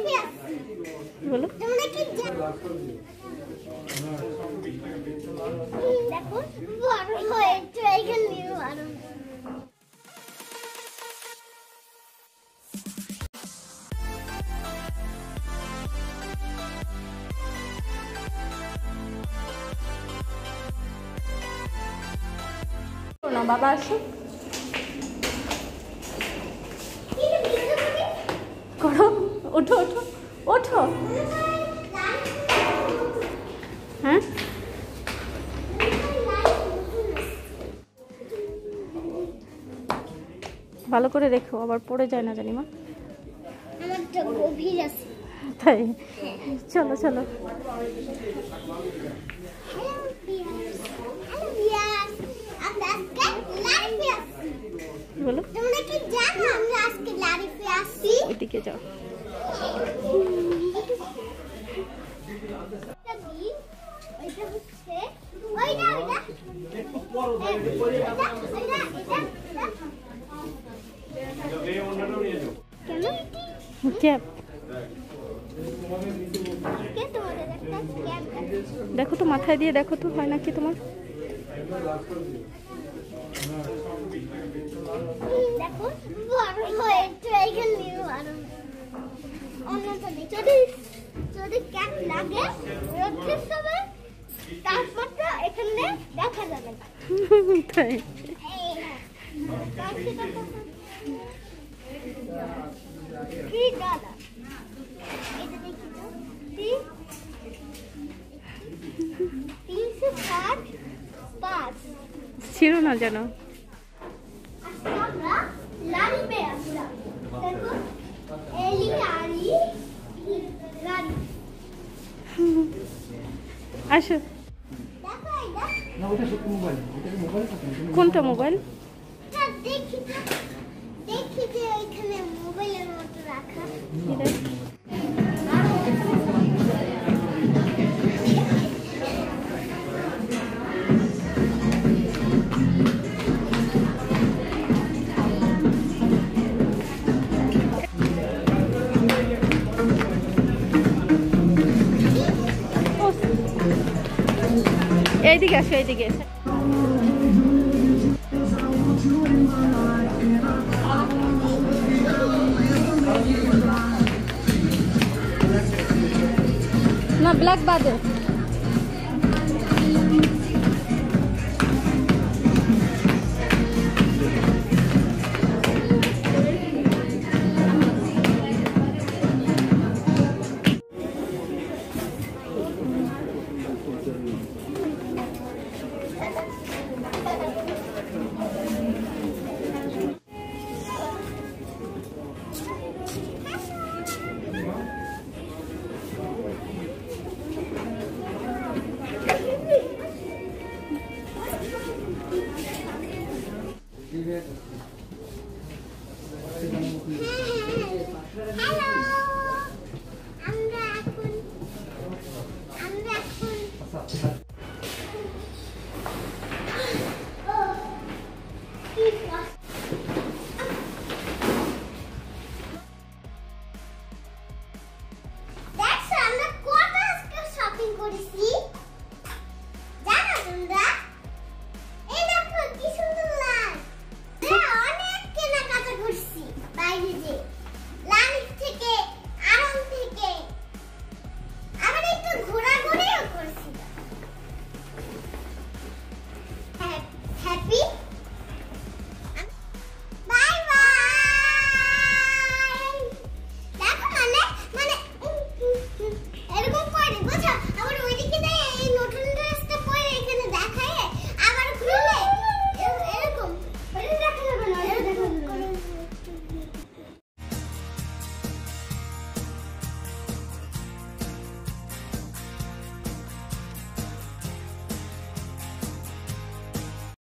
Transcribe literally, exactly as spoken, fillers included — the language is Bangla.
বলো দেখো বড় হয়েছে এইখানে বড় না বাবা আসো করো ওঠো ওঠো ওঠো হ্যাঁ ভালো করে রেখো আবার পড়ে যায় না জানি মা আমারটা গভীর আছে তাই চলো চলো বলো তোমরা কি জানো আমরা আজকে লারিফে আসছি ওইদিকে যাও ওইটা হচ্ছে ওইটা ওইটা ক্যাপ দেখো তো মাথায় দিয়ে দেখো তো হয় নাকি তোমার দেখো বড় হয়েছে এইখানে বড় অন্যটা যদি যদি ক্যাপ লাগে রোদের সময় তাপমাত্রা এখানে দেখা যাবে না তাই কি দাদা এটা দেখি তো তিনশো ষাট পাঁচ ছিল না যেন আমরা লারিফে আসলাম দেখো এলি লারি লারি আসো দেখো এটা না ওটা সত্যি মোবাইল এটা মোবাইল থাকে কোনটা মোবাইল তা দেখি তো দেখি যে এখানে মোবাইলের মতো রাখা এইদিকে আসো এইদিকে না ব্ল্যাক বাদে